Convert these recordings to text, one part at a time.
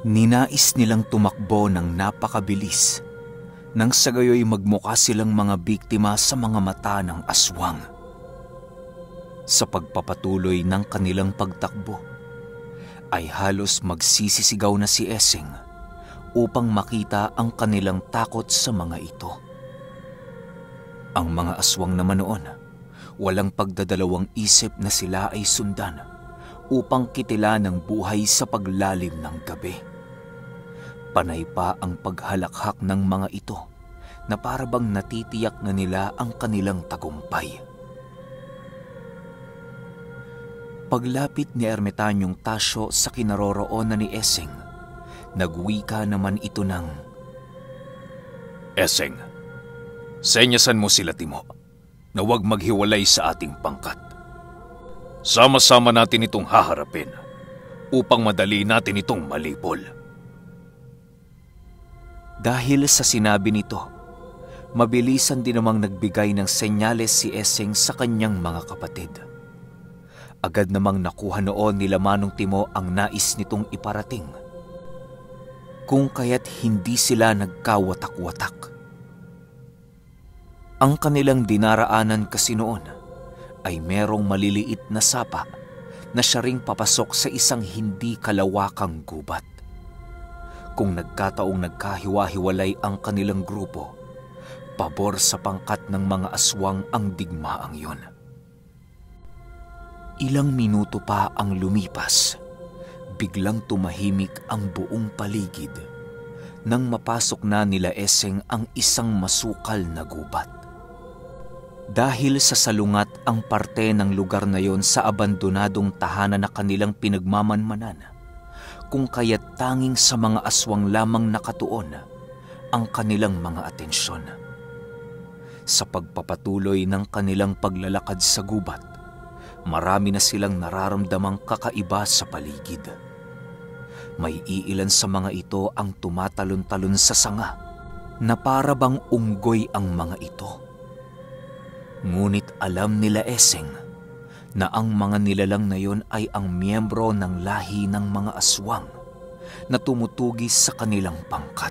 Ninais nilang tumakbo ng napakabilis nang sa gayoy magmukha silang mga biktima sa mga mata ng aswang. Sa pagpapatuloy ng kanilang pagtakbo, ay halos magsisisigaw na si Esing upang makita ang kanilang takot sa mga ito. Ang mga aswang naman noon, walang pagdadalawang isip na sila ay sundan upang kitila ng buhay sa paglalim ng gabi. Panay pa ang paghalakhak ng mga ito na parabang natitiyak na nila ang kanilang tagumpay. Paglapit ni Ermitanyong Tasyo sa kinaroroonan ni Esing, nagwika naman ito ng, Esing, senyasan mo sila, Timo, na huwag maghiwalay sa ating pangkat. Sama-sama natin itong haharapin upang madali natin itong malipol. Dahil sa sinabi nito, mabilisan din namang nagbigay ng senyales si Esing sa kanyang mga kapatid. Agad namang nakuha noon nila Manong Timo ang nais nitong iparating, kung kaya't hindi sila nagkawatak-watak. Ang kanilang dinaraanan kasi noon ay merong maliliit na sapa na siya ring papasok sa isang hindi kalawakang gubat. Kung nagkataong nagkahiwa-hiwalay ang kanilang grupo, pabor sa pangkat ng mga aswang ang digmaang yon. Ilang minuto pa ang lumipas, biglang tumahimik ang buong paligid nang mapasok na nila Esing ang isang masukal na gubat. Dahil sa salungat ang parte ng lugar na yon sa abandonadong tahanan na kanilang pinagmamanmanan, kung kaya't tanging sa mga aswang lamang nakatuon ang kanilang mga atensyon. Sa pagpapatuloy ng kanilang paglalakad sa gubat, marami na silang nararamdamang kakaiba sa paligid. May iilan sa mga ito ang tumatalon-talon sa sanga na para bang unggoy ang mga ito. Ngunit alam nila Esing na ang mga nilalang na yon ay ang miyembro ng lahi ng mga aswang na tumutugis sa kanilang pangkat.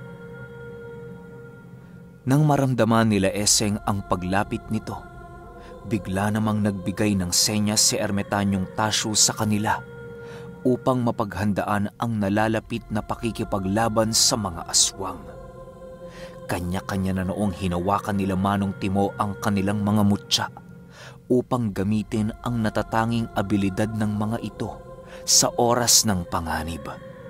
Nang maramdaman nila Esing ang paglapit nito, bigla namang nagbigay ng senyas si Ermitanyong Tasyo sa kanila upang mapaghandaan ang nalalapit na pakikipaglaban sa mga aswang. Kanya-kanya na noong hinawakan nila Manong Timo ang kanilang mga mutya upang gamitin ang natatanging abilidad ng mga ito sa oras ng panganib.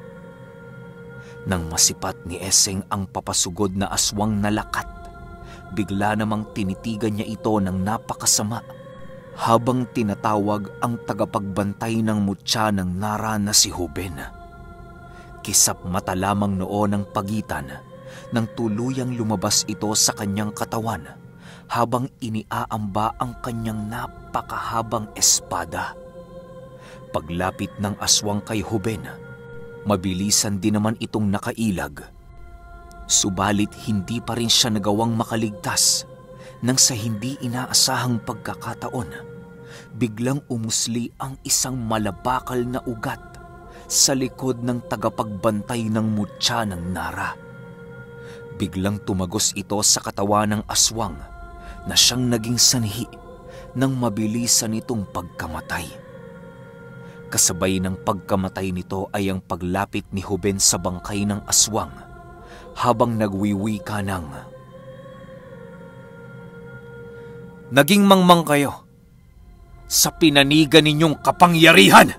Nang masipat ni Esing ang papasugod na aswang na lakat, bigla namang tinitigan niya ito ng napakasama habang tinatawag ang tagapagbantay ng mutya ng Nara na si Huben. Kisap mata lamang noon ang pagitan nang tuluyang lumabas ito sa kanyang katawan habang iniaamba ang kanyang napakahabang espada. Paglapit ng aswang kay Huben, mabilisan din naman itong nakailag. Subalit hindi pa rin siya nagawang makaligtas nang sa hindi inaasahang pagkakataon, biglang umusli ang isang malabakal na ugat sa likod ng tagapagbantay ng mutya ng Nara. Biglang tumagos ito sa katawan ng aswang na siyang naging sanhi ng mabilisan nitong pagkamatay. Kasabay ng pagkamatay nito ay ang paglapit ni Huben sa bangkay ng aswang habang nagwiwika ng, Naging mangmang kayo sa pinanigan ninyong kapangyarihan!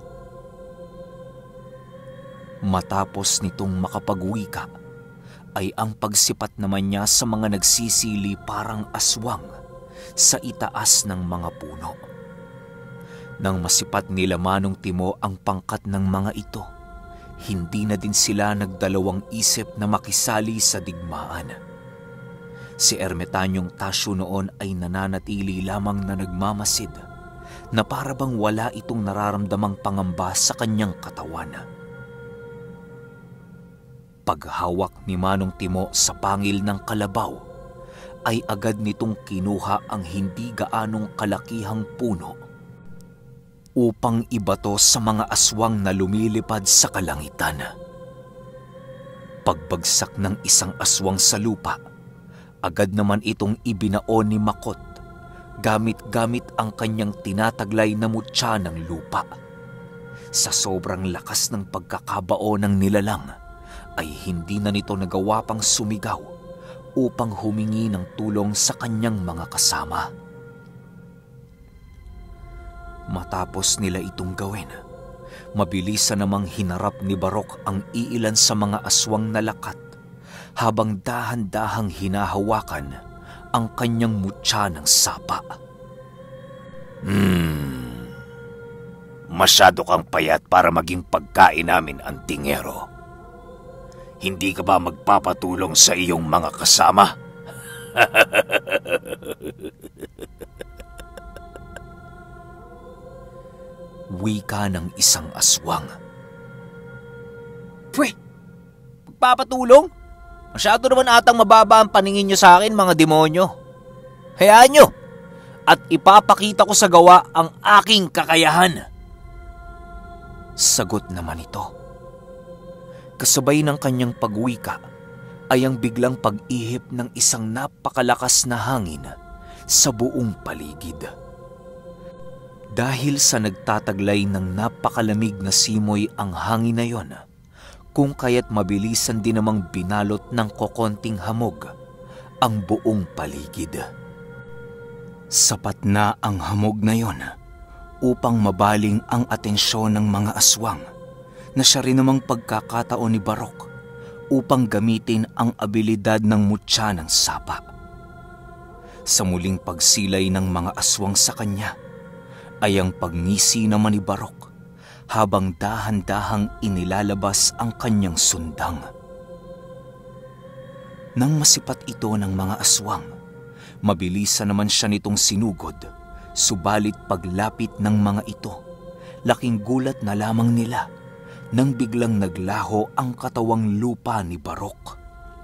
Matapos nitong makapagwika, ay ang pagsipat naman niya sa mga nagsisili parang aswang sa itaas ng mga puno. Nang masipat nila Manong Timo ang pangkat ng mga ito, hindi na din sila nagdalawang isip na makisali sa digmaan. Si Ermitanyong Tasyo noon ay nananatili lamang na nagmamasid na parabang wala itong nararamdamang pangamba sa kanyang katawan. Paghawak ni Manong Timo sa pangil ng kalabaw, ay agad nitong kinuha ang hindi gaanong kalakihang puno upang ibato sa mga aswang na lumilipad sa kalangitan. Pagbagsak ng isang aswang sa lupa, agad naman itong ibinaon ni Makot gamit-gamit ang kanyang tinataglay na mutya ng lupa. Sa sobrang lakas ng pagkakabao ng nilalang, ay hindi na nito nagawa pang sumigaw upang humingi ng tulong sa kanyang mga kasama. Matapos nila itong gawin, mabilis na namang hinarap ni Barok ang iilan sa mga aswang na lakat habang dahan-dahang hinahawakan ang kanyang mutya ng sapa. Masyado kang payat para maging pagkain namin, antingero. Hindi ka ba magpapatulong sa iyong mga kasama? Wika ng isang aswang. Pwe! Magpapatulong? Masyado naman atang mababa ang paningin nyo sa akin, mga demonyo. Hayaan nyo! At ipapakita ko sa gawa ang aking kakayahan. Sagot naman ito. Kasabay ng kanyang pagwika ay ang biglang pag-ihip ng isang napakalakas na hangin sa buong paligid. Dahil sa nagtataglay ng napakalamig na simoy ang hangin na yon, kung kaya't mabilisan din namang binalot ng kokonting hamog ang buong paligid. Sapat na ang hamog na yon upang mabaling ang atensyon ng mga aswang na siya rin namang pagkakataon ni Barok upang gamitin ang abilidad ng mutya ng sapa. Sa muling pagsilay ng mga aswang sa kanya ay ang pagngisi naman ni Barok habang dahan-dahang inilalabas ang kanyang sundang. Nang masipat ito ng mga aswang, mabilisan naman siya nitong sinugod, subalit paglapit ng mga ito, laking gulat na lamang nila nang biglang naglaho ang katawang lupa ni Barok.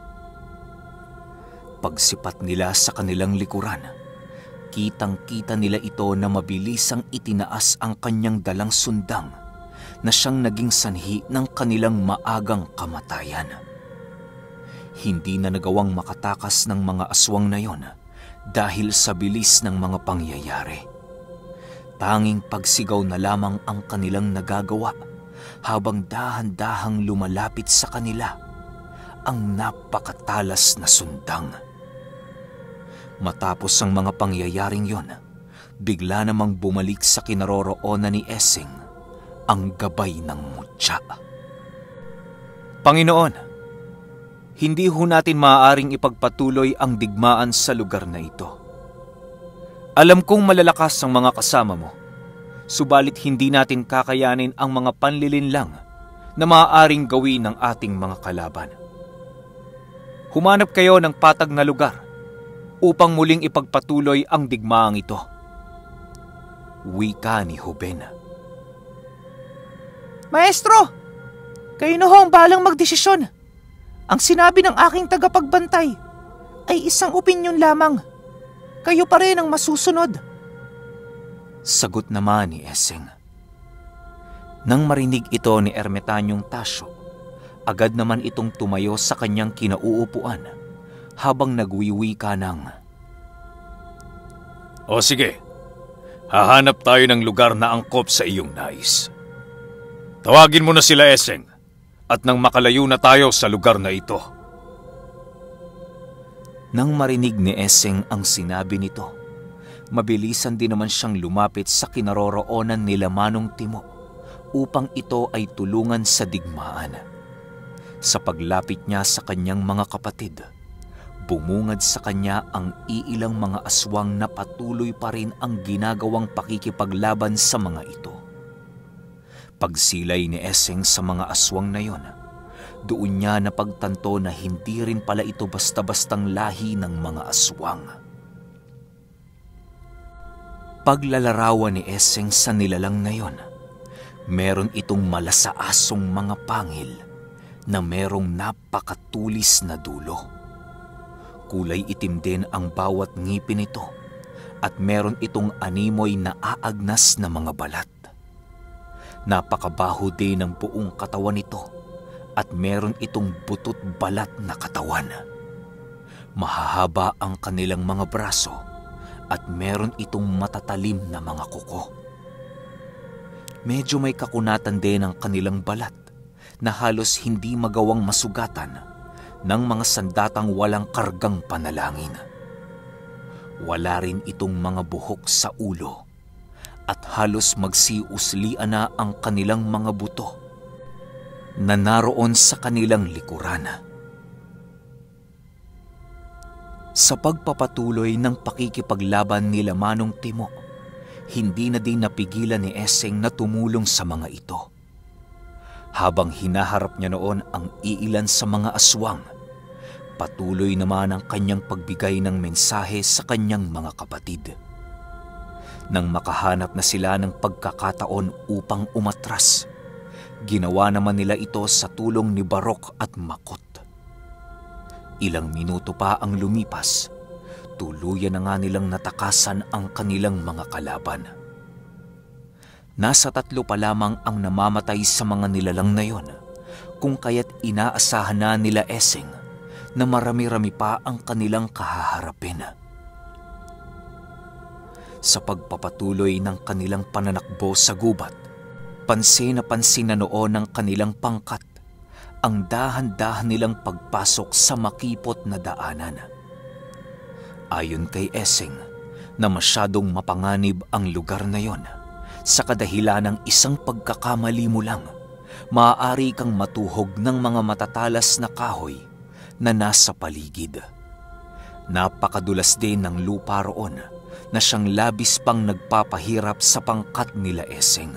Pagsipat nila sa kanilang likuran, kitang-kita nila ito na mabilisang itinaas ang kanyang dalang sundang na siyang naging sanhi ng kanilang maagang kamatayan. Hindi na nagawang makatakas ng mga aswang na yon dahil sa bilis ng mga pangyayari. Tanging pagsigaw na lamang ang kanilang nagagawa habang dahan-dahang lumalapit sa kanila ang napakatalas na sundang. Matapos ang mga pangyayaring yon, bigla namang bumalik sa kinaroroonan ni Essing ang gabay ng mutya. Panginoon, hindi ho natin maaaring ipagpatuloy ang digmaan sa lugar na ito. Alam kong malalakas ang mga kasama mo, subalit hindi natin kakayanin ang mga panlilinlang na maaaring gawin ng ating mga kalaban. Humanap kayo ng patag na lugar upang muling ipagpatuloy ang digmaang ito. Wika ni Hoben. Maestro, kayo na ho ang balang magdesisyon. Ang sinabi ng aking tagapagbantay ay isang opinyon lamang. Kayo pa rin ang masusunod. Sagot naman ni Essing. Nang marinig ito ni Ermitanyong Tasyo, agad naman itong tumayo sa kanyang kinauupuan habang nagwiwika ng, O sige, hahanap tayo ng lugar na angkop sa iyong nais. Tawagin mo na sila, Essing, at nang makalayo na tayo sa lugar na ito. Nang marinig ni Essing ang sinabi nito, mabilisan din naman siyang lumapit sa kinaroroonan nila Manong Timo upang ito ay tulungan sa digmaan. Sa paglapit niya sa kanyang mga kapatid, bumungad sa kanya ang iilang mga aswang na patuloy pa rin ang ginagawang pakikipaglaban sa mga ito. Pagsilay ni Essing sa mga aswang na yon, doon niya napagtanto na hindi rin pala ito basta-bastang lahi ng mga aswang. Paglalarawan ni Essing sa nilalang na yon, meron itong malasaasong mga pangil na merong napakatulis na dulo. Kulay itim din ang bawat ngipin nito at meron itong animoy na aagnas na mga balat. Napakabaho din ng buong katawan nito at meron itong butot balat na katawan. Mahahaba ang kanilang mga braso at meron itong matatalim na mga kuko. Medyo may kakunatan din ang kanilang balat na halos hindi magawang masugatan ng mga sandatang walang kargang panalangin. Wala rin itong mga buhok sa ulo at halos magsiuslian na ang kanilang mga buto na naroon sa kanilang likuran. Sa pagpapatuloy ng pakikipaglaban nila Manong Timo, hindi na din napigilan ni Eseng na tumulong sa mga ito. Habang hinaharap niya noon ang iilan sa mga aswang, patuloy naman ang kanyang pagbigay ng mensahe sa kanyang mga kapatid. Nang makahanap na sila ng pagkakataon upang umatras, ginawa naman nila ito sa tulong ni Barok at Makot. Ilang minuto pa ang lumipas, tuluyan na nga nilang natakasan ang kanilang mga kalaban. Nasa 3 pa lamang ang namamatay sa mga nilalang na yon, kung kaya't inaasahan na nila Eseng na marami-rami pa ang kanilang kahaharapin. Sa pagpapatuloy ng kanilang pananakbo sa gubat, pansin na noon ng kanilang pangkat ang dahan-dahan nilang pagpasok sa makipot na daanan. Ayon kay Eseng na masyadong mapanganib ang lugar na yon, sa kadahilan ng isang pagkakamali mo lang, maaari kang matuhog ng mga matatalas na kahoy na nasa paligid. Napakadulas din ng lupa roon na siyang labis pang nagpapahirap sa pangkat nila Eseng.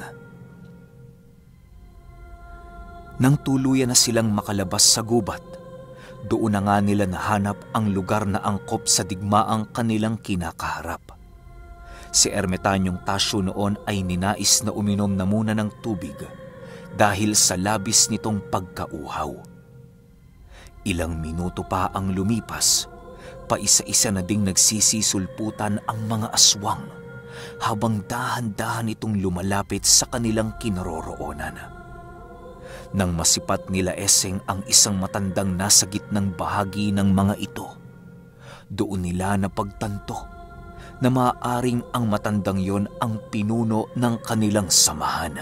Nang tuluyan na silang makalabas sa gubat, doon na nga nila nahanap ang lugar na angkop sa digmaang kanilang kinakaharap. Si Ermitanyong Tasyo noon ay ninais na uminom na muna ng tubig dahil sa labis nitong pagkauhaw. Ilang minuto pa ang lumipas, paisa-isa na ding nagsisisulputan ang mga aswang habang dahan-dahan itong lumalapit sa kanilang kinaroroonan. Nang masipat nila Eseng ang isang matandang nasa gitnang bahagi ng mga ito, doon nila napagtanto na maaaring ang matandang yon ang pinuno ng kanilang samahan.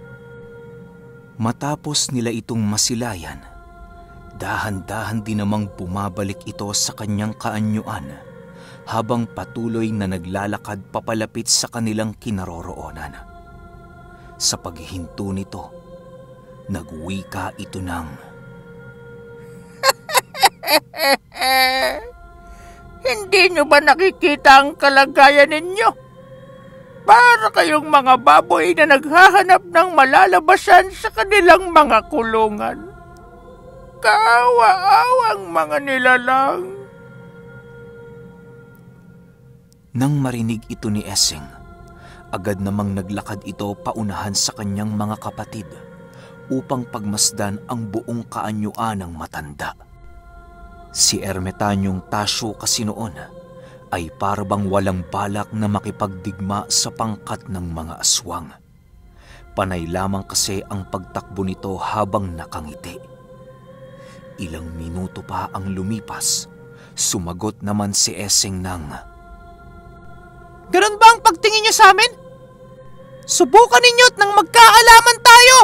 Matapos nila itong masilayan, dahan-dahan din namang bumabalik ito sa kanyang kaanyuan habang patuloy na naglalakad papalapit sa kanilang kinaroroonan. Sa paghihinto nito, nagwika ito ng, Hindi nyo ba nakikita ang kalagayan ninyo? Para kayong mga baboy na naghahanap ng malalabasan sa kanilang mga kulungan. Kaawa-awang mga nilalang. Nang marinig ito ni Eseng, agad namang naglakad ito paunahan sa kanyang mga kapatid upang pagmasdan ang buong kaanyuan ng matanda. Si Ermitanyong Tasyo kasi noon ay parabang walang balak na makipagdigma sa pangkat ng mga aswang. Panay lamang kasi ang pagtakbo nito habang nakangiti. Ilang minuto pa ang lumipas, sumagot naman si Eseng ng, Ganun ba ang pagtingin niyo sa amin? Subukan ninyo't nang magkaalaman tayo!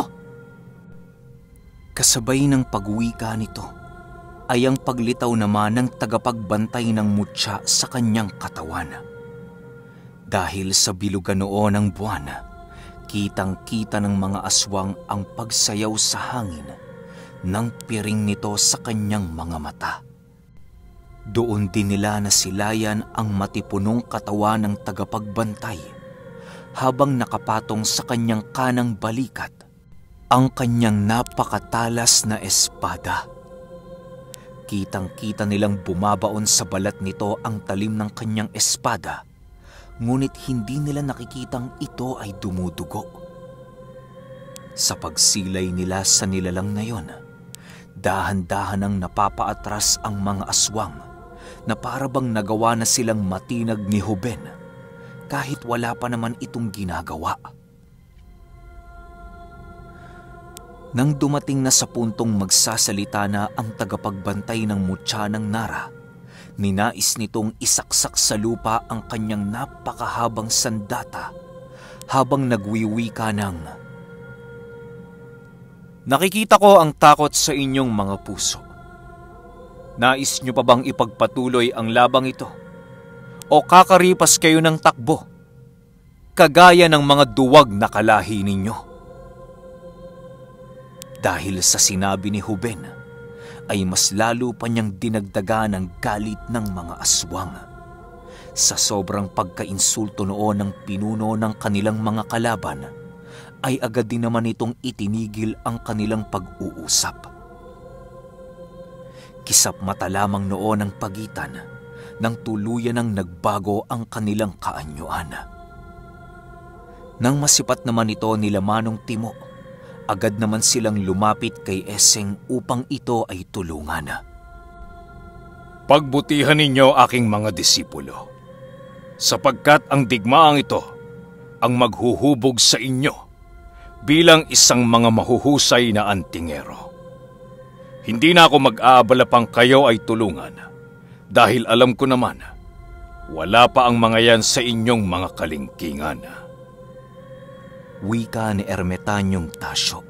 Kasabay ng pagwika nito ay ang paglitaw naman ng tagapagbantay ng mutya sa kanyang katawan. Dahil sa bilugan noon ng buwan, kitang-kita ng mga aswang ang pagsayaw sa hangin ng piring nito sa kanyang mga mata. Doon din nila nasilayan ang matipunong katawan ng tagapagbantay habang nakapatong sa kanyang kanang balikat ang kanyang napakatalas na espada. Kitang-kita nilang bumabaon sa balat nito ang talim ng kanyang espada, ngunit hindi nila nakikitang ito ay dumudugo. Sa pagsilay nila sa nilalang na yon, dahan-dahan ang napapaatras ang mga aswang na parabang nagawa na silang matinag ni Huben kahit wala pa naman itong ginagawa. Nang dumating na sa puntong magsasalita na ang tagapagbantay ng mutya ng Nara, ninais nitong isaksak sa lupa ang kanyang napakahabang sandata habang nagwiwika ng, "Nakikita ko ang takot sa inyong mga puso. Nais nyo pa bang ipagpatuloy ang labang ito? O kakaripas kayo ng takbo, kagaya ng mga duwag na kalahi ninyo?" Dahil sa sinabi ni Ruben, ay mas lalo pa niyang dinagdagan ang galit ng mga aswang. Sa sobrang pagkainsulto noon ng pinuno ng kanilang mga kalaban, ay agad din naman itong itinigil ang kanilang pag-uusap. Kisap mata lamang noon ang pagitan nang tuluyan ng nagbago ang kanilang kaanyuan. Nang masipat naman ito nila Manong Timo, agad naman silang lumapit kay Eseng upang ito ay tulungan. Pagbutihan ninyo aking mga disipulo, sapagkat ang digmaang ito ang maghuhubog sa inyo bilang isang mga mahuhusay na antingero. Hindi na ako mag-aabala pang kayo ay tulungan dahil alam ko naman wala pa ang mga yan sa inyong mga kalingkingan. Wika ni Ermetanyong Tasyo.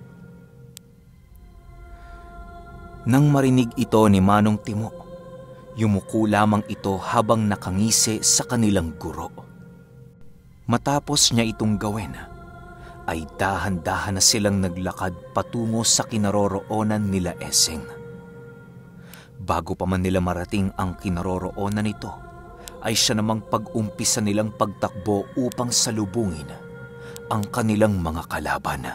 Nang marinig ito ni Manong Timo, yumuko lamang ito habang nakangisi sa kanilang guro. Matapos niya itong gawin, ay dahan-dahan na silang naglakad patungo sa kinaroroonan nila Eseng. Bago pa man nila marating ang kinaroroonan nito, ay siya namang pag-umpisa nilang pagtakbo upang salubungin ang kanilang mga kalaban.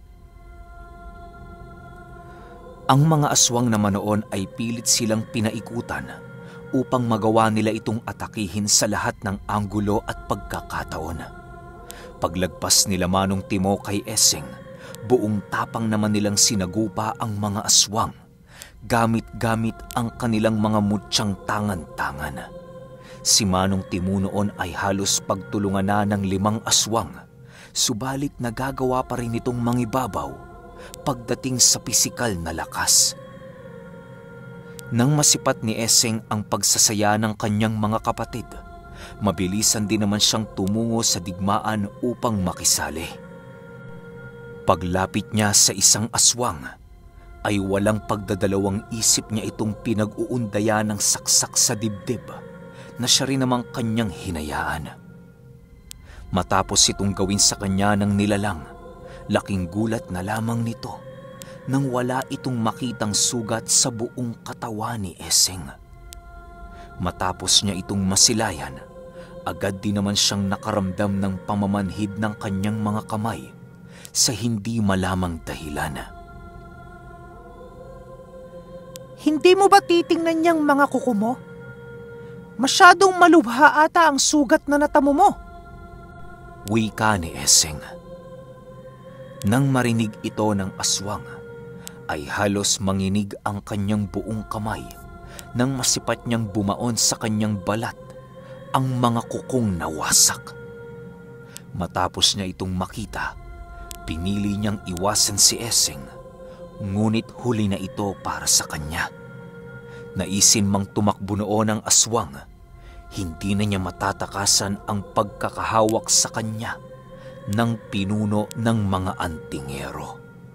Ang mga aswang naman noon ay pilit silang pinaikutan upang magawa nila itong atakihin sa lahat ng anggulo at pagkakataon. Paglagpas nila Manong Timo kay Eseng, buong tapang naman nilang sinagupa ang mga aswang, gamit-gamit ang kanilang mga mutsyang tangan-tangan. Si Manong Timo noon ay halos pagtulungan na ng 5 aswang, subalit nagagawa pa rin itong mangibabaw pagdating sa pisikal na lakas. Nang masipat ni Eseng ang pagsasaya ng kanyang mga kapatid, mabilisan din naman siyang tumungo sa digmaan upang makisali. Paglapit niya sa isang aswang, ay walang pagdadalawang isip niya itong pinag-uundaya ng saksak sa dibdib na siya rin namang kanyang hinayaan. Matapos itong gawin sa kanya ng nilalang, laking gulat na lamang nito nang wala itong makitang sugat sa buong katawan ni Eseng. Matapos niya itong masilayan, agad din naman siyang nakaramdam ng pamamanhid ng kanyang mga kamay sa hindi malamang dahilan. Hindi mo ba titingnan niyang mga kuko mo? Masyadong malubha ata ang sugat na natamo mo. Wika ni Eseng. Nang marinig ito ng aswang, ay halos manginig ang kanyang buong kamay nang masipat niyang bumaon sa kanyang balat ang mga kukong nawasak. Matapos niya itong makita, pinili niyang iwasan si Eseng, ngunit huli na ito para sa kanya. Naisin mang tumakbo noon ang aswang, hindi na niya matatakasan ang pagkakahawak sa kanya ng pinuno ng mga antingero.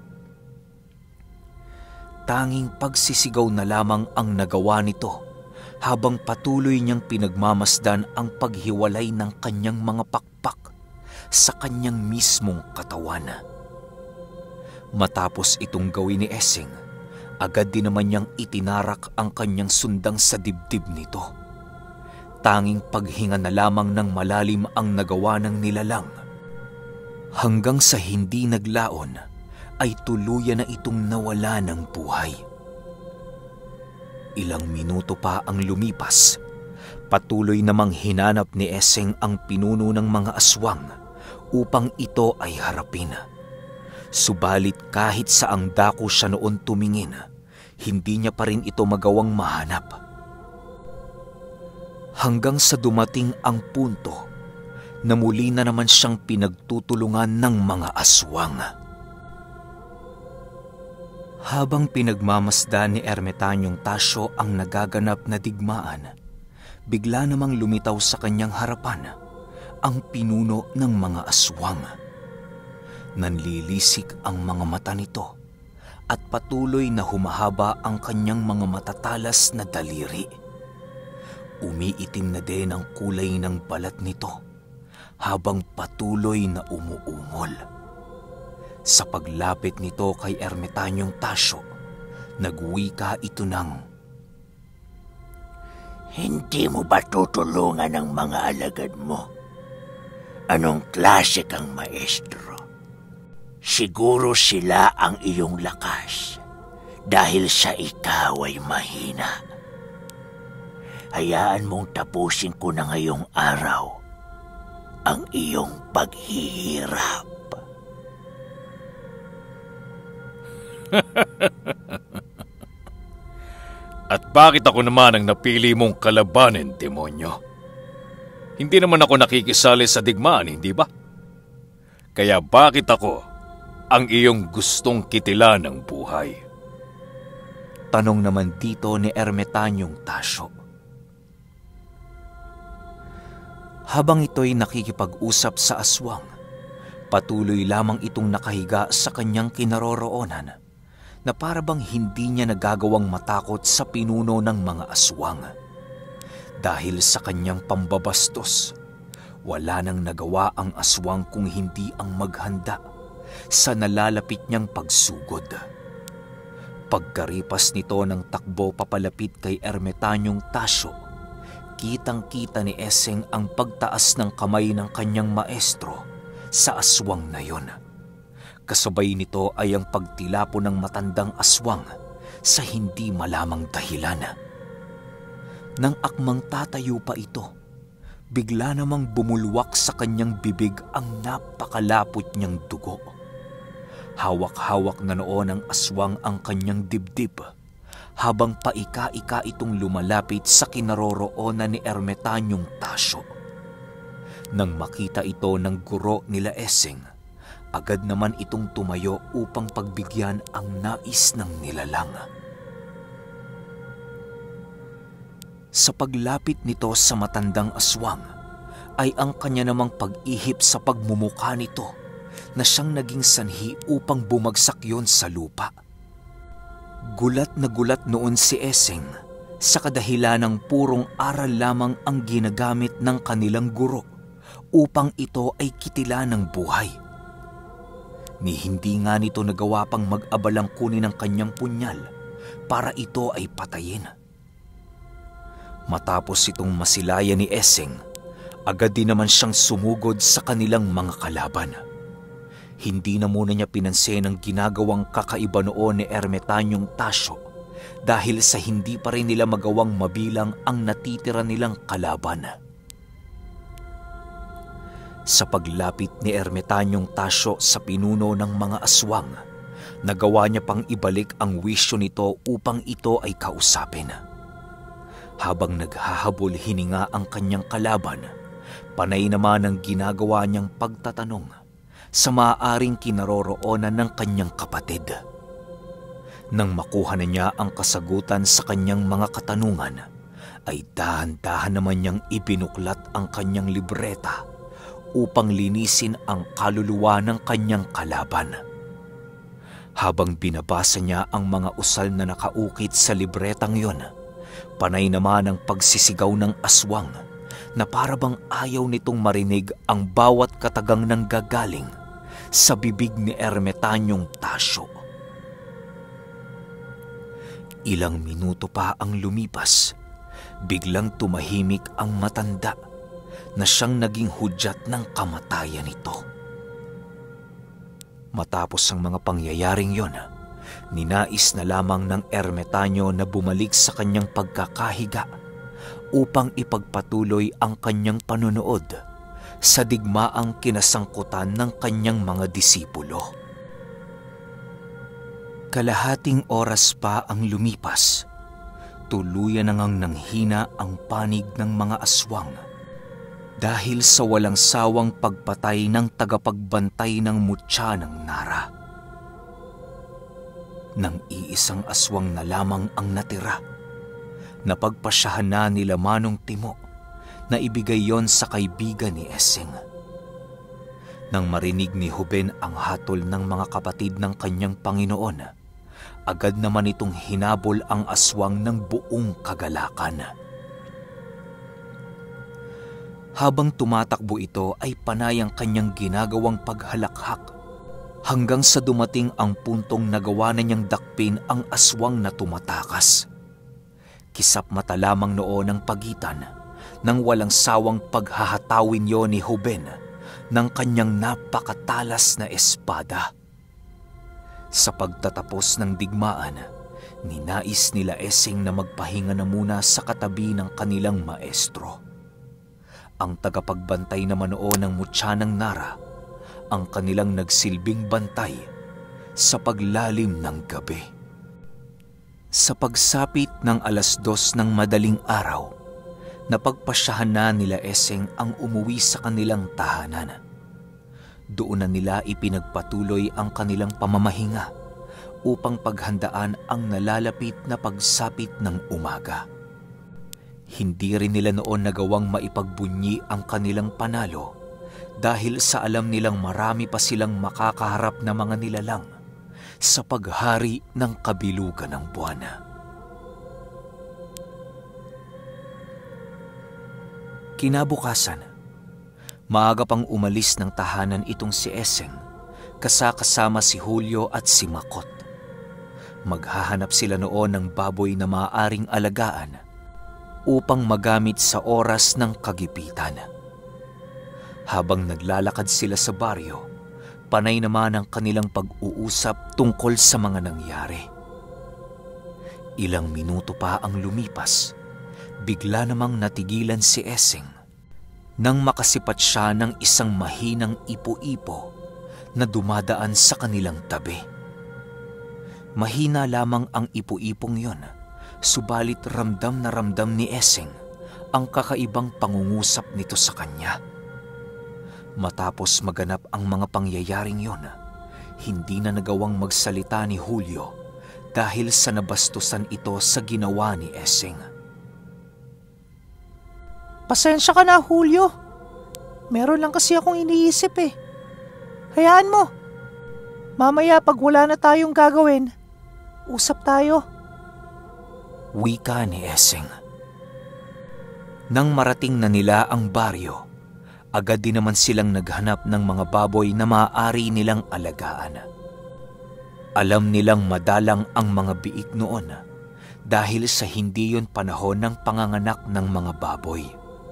Tanging pagsisigaw na lamang ang nagawa nito habang patuloy niyang pinagmamasdan ang paghiwalay ng kanyang mga pakpak sa kanyang mismong katawan. Matapos itong gawin ni Eseng, agad din naman niyang itinarak ang kanyang sundang sa dibdib nito. Tanging paghinga na lamang ng malalim ang nagawa ng nilalang, hanggang sa hindi naglaon ay tuluyan na itong nawala ng buhay. Ilang minuto pa ang lumipas, patuloy namang hinanap ni Eseng ang pinuno ng mga aswang upang ito ay harapin. Subalit kahit saang dako siya noon tumingin, hindi niya pa rin ito magawang mahanap. Hanggang sa dumating ang punto na muli na naman siyang pinagtutulungan ng mga aswang. Habang pinagmamasdan ni Ermitanyong Tasyo ang nagaganap na digmaan, bigla namang lumitaw sa kanyang harapan ang pinuno ng mga aswang. Nanlilisik ang mga mata nito at patuloy na humahaba ang kanyang mga matatalas na daliri. Umiitim na din ang kulay ng balat nito habang patuloy na umuungol. Sa paglapit nito kay Ermitanyong Tasyo, nagwika ito ng, "Hindi mo ba tutulungan ang mga alagad mo? Anong klase kang maestro? Siguro sila ang iyong lakas dahil sa ikaw ay mahina. Hayaan mong tapusin ko na ngayong araw ang iyong paghihirap." At bakit ako naman ang napili mong kalabanin, demonyo? Hindi naman ako nakikisali sa digmaan, hindi ba? Kaya bakit ako ang iyong gustong kitilan ng buhay? Tanong naman dito ni Ermitanyong Tasyo. Habang ito'y nakikipag-usap sa aswang, patuloy lamang itong nakahiga sa kanyang kinaroroonan na parabang hindi niya nagagawang matakot sa pinuno ng mga aswang. Dahil sa kanyang pambabastos, wala nang nagawa ang aswang kung hindi ang maghanda sa nalalapit niyang pagsugod. Pagkaripas nito ng takbo papalapit kay Ermitanyong Tasyo, kitang-kita ni Eseng ang pagtaas ng kamay ng kanyang maestro sa aswang na yon. Kasabay nito ay ang pagtilapo ng matandang aswang sa hindi malamang dahilan. Nang akmang tatayo pa ito, bigla namang bumulwak sa kanyang bibig ang napakalapot niyang dugo. Hawak-hawak na noon ng aswang ang kanyang dibdib, habang paika-ika itong lumalapit sa kinaroroonan ni Ermitanyong Tasyo. Nang makita ito ng guro nila Eseng, agad naman itong tumayo upang pagbigyan ang nais ng nilalang. Sa paglapit nito sa matandang aswang, ay ang kanya namang pag-ihip sa pagmumukha nito na siyang naging sanhi upang bumagsak yon sa lupa. Gulat na gulat noon si Eseng sa kadahilan ng purong aral lamang ang ginagamit ng kanilang guro upang ito ay kitilan ng buhay. Ni hindi nga nito nagawa pang mag-abalang kunin ang kanyang punyal para ito ay patayin. Matapos itong masilayan ni Eseng, agad din naman siyang sumugod sa kanilang mga kalaban. Hindi na muna niya pinansin ang ginagawang kakaiba noon ni Ermitanyong Tasyo dahil sa hindi pa rin nila magawang mabilang ang natitira nilang kalaban. Sa paglapit ni Ermitanyong Tasyo sa pinuno ng mga aswang, nagawa niya pang ibalik ang wisyo nito upang ito ay kausapin. Habang naghahabol hininga ang kanyang kalaban, panay naman ang ginagawa niyang pagtatanong sa maaaring kinaroroonan ng kanyang kapatid. Nang makuha na niya ang kasagutan sa kanyang mga katanungan, ay dahan-dahan naman niyang ibinuklat ang kanyang libreta upang linisin ang kaluluwa ng kanyang kalaban. Habang binabasa niya ang mga usal na nakaukit sa libretang yon, panay naman ang pagsisigaw ng aswang na parabang ayaw nitong marinig ang bawat katagang nang gagaling sa bibig ni Ermitanyong Tasyo. Ilang minuto pa ang lumipas, biglang tumahimik ang matanda na siyang naging hudyat ng kamatayan nito. Matapos ang mga pangyayaring yon, ninais na lamang ng Ermitanyo na bumalik sa kanyang pagkakahiga upang ipagpatuloy ang kanyang panonood sa digmaang kinasangkutan ng kanyang mga disipulo. Kalahating oras pa ang lumipas, tuluyan na ngang nanghina ang panig ng mga aswang dahil sa walang sawang pagpatay ng tagapagbantay ng mutya ng Nara. Nang iisang aswang na lamang ang natira, napagpasyahan na nila Manong Timo na ibigay yon sa kaibigan ni Esing. Nang marinig ni Huben ang hatol ng mga kapatid ng kanyang Panginoon, agad naman itong hinabol ang aswang ng buong kagalakan. Habang tumatakbo ito ay panay ang kanyang ginagawang paghalakhak hanggang sa dumating ang puntong nagawa na niyang dakpin ang aswang na tumatakas. Kisap mata lamang noon ang pagitan nang walang sawang paghahatawin yon ni Huben ng kanyang napakatalas na espada. Sa pagtatapos ng digmaan, ninais nila Esing na magpahinga na muna sa katabi ng kanilang maestro. Ang tagapagbantay naman noon ng mutya ng Nara, ang kanilang nagsilbing bantay sa paglalim ng gabi. Sa pagsapit ng 2:00 ng madaling araw, napagpasyahan na nila Esing ang umuwi sa kanilang tahanan. Doon na nila ipinagpatuloy ang kanilang pamamahinga upang paghandaan ang nalalapit na pagsapit ng umaga. Hindi rin nila noon nagawang maipagbunyi ang kanilang panalo dahil sa alam nilang marami pa silang makakaharap na mga nilalang sa paghari ng kabilugan ng buwan. Kinabukasan, maaga pang umalis ng tahanan itong si Esing kasama si Julio at si Makot. Maghahanap sila noon ng baboy na maaaring alagaan upang magamit sa oras ng kagipitan. Habang naglalakad sila sa baryo, panay naman ang kanilang pag-uusap tungkol sa mga nangyari. Ilang minuto pa ang lumipas, bigla namang natigilan si Esing nang makasipat siya ng isang mahinang ipo-ipo na dumadaan sa kanilang tabi. Mahina lamang ang ipo-ipong yon, subalit ramdam na ramdam ni Esing ang kakaibang pangungusap nito sa kanya. Matapos maganap ang mga pangyayaring yon, hindi na nagawang magsalita ni Julio dahil sa nabastusan ito sa ginawa ni Esing. Pasensya ka na, Julio. Meron lang kasi akong iniisip eh. Hayaan mo. Mamaya pag wala na tayong gagawin, usap tayo. Wika ni Esing. Nang marating na nila ang baryo, agad din naman silang naghanap ng mga baboy na maaari nilang alagaan. Alam nilang madalang ang mga biik noon dahil sa hindi yon panahon ng panganganak ng mga baboy.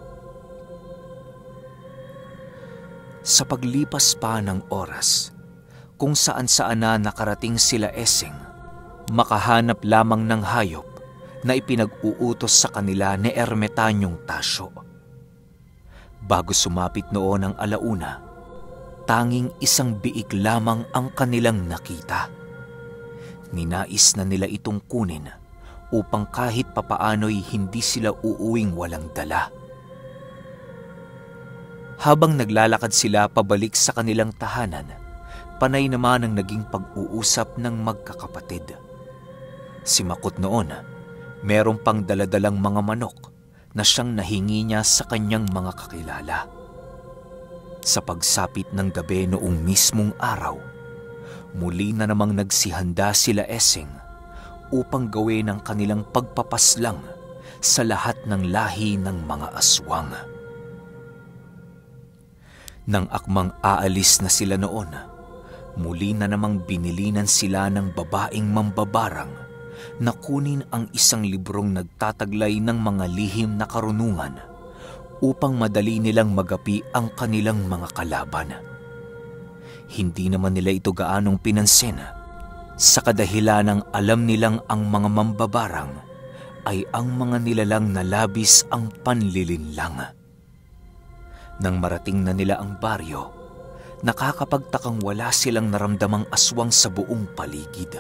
Sa paglipas pa ng oras, kung saan-saan na nakarating sila Esing, makahanap lamang ng hayop na ipinag-uutos sa kanila ni Ermetanyong Tasyo. Bago sumapit noon ang alauna, tanging isang biik lamang ang kanilang nakita. Ninais na nila itong kunin upang kahit papaano'y hindi sila uuwing walang dala. Habang naglalakad sila pabalik sa kanilang tahanan, panay naman ang naging pag-uusap ng magkakapatid. Si Makot noon, merong pang daladalang mga manok na siyang nahingi niya sa kanyang mga kakilala. Sa pagsapit ng gabi noong mismong araw, muli na namang nagsihanda sila Esing upang gawin ang kanilang pagpapaslang sa lahat ng lahi ng mga aswang. Nang akmang aalis na sila noon, muli na namang binilinan sila ng babaeng mambabarang na kunin ang isang librong nagtataglay ng mga lihim na karunungan upang madali nilang magapi ang kanilang mga kalaban. Hindi naman nila ito gaanong pinansin sa kadahilanang alam nilang ang mga mambabarang ay ang mga nilalang na labis ang panlilinlang. Nang marating na nila ang baryo, nakakapagtakang wala silang naramdamang aswang sa buong paligid.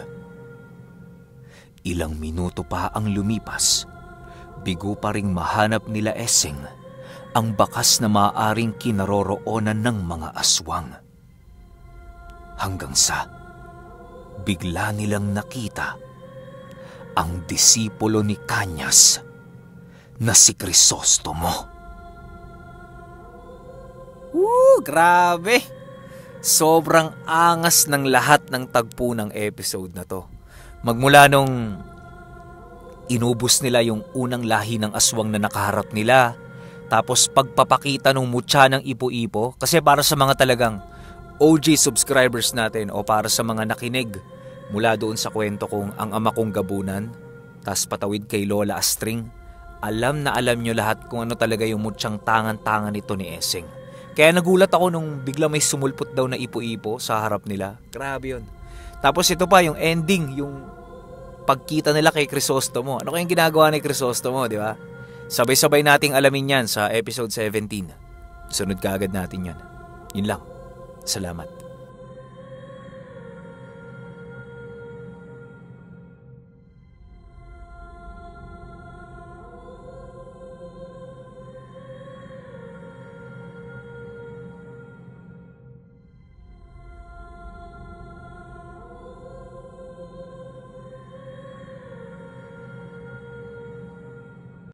Ilang minuto pa ang lumipas, bigo pa ring mahanap nila Esing ang bakas na maaaring kinaroroonan ng mga aswang. Hanggang sa bigla nilang nakita ang disipulo ni Kanyas na si Crisostomo. Grabe! Sobrang angas ng lahat ng tagpo ng episode na to. Magmula nung inubos nila yung unang lahi ng aswang na nakaharap nila, tapos pagpapakita ng mutya ng Ipo-Ipo, kasi para sa mga talagang OG subscribers natin o para sa mga nakinig mula doon sa kwento kong Ang Ama Kong Gabunan, tas patawid kay Lola Astring, alam na alam nyo lahat kung ano talaga yung mutyang tangan-tangan nito ni Esing. Kaya nagulat ako nung bigla may sumulpot daw na Ipo-Ipo sa harap nila. Grabe yun. Tapos ito pa, yung ending, yung pagkita nila kay Crisostomo. Ano kayang ginagawa ni Crisostomo, di ba? Sabay-sabay nating alamin yan sa episode 17. Sunod kaagad natin yan. Yun lang. Salamat.